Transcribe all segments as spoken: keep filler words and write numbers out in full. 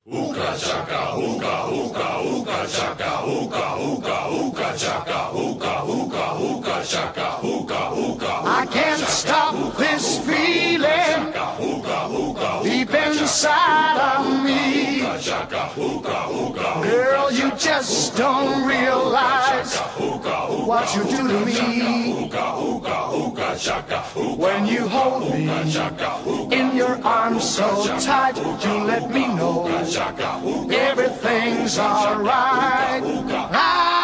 Hookah chaka, hookah, hookah, hookah chaka, hookah, hookah, hookah chaka, hookah, hookah, hookah chaka, hookah, hookah. I can't stop this feeling deep inside of me. Girl, you just don't realize what you do to me. When you hold me in your arms so tight, you let me know everything's alright. Ah.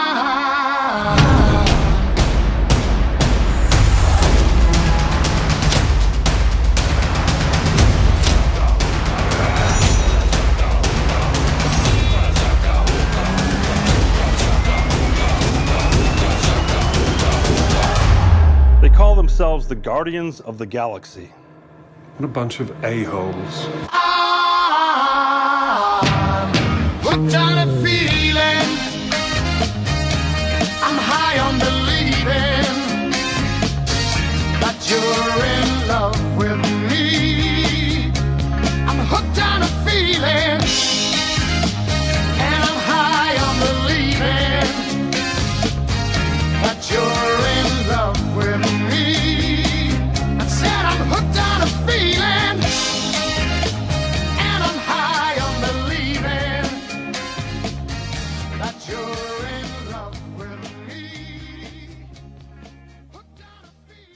They call themselves the Guardians of the Galaxy. What a bunch of a-holes. I'm hooked on a feeling. I'm high on believing that you're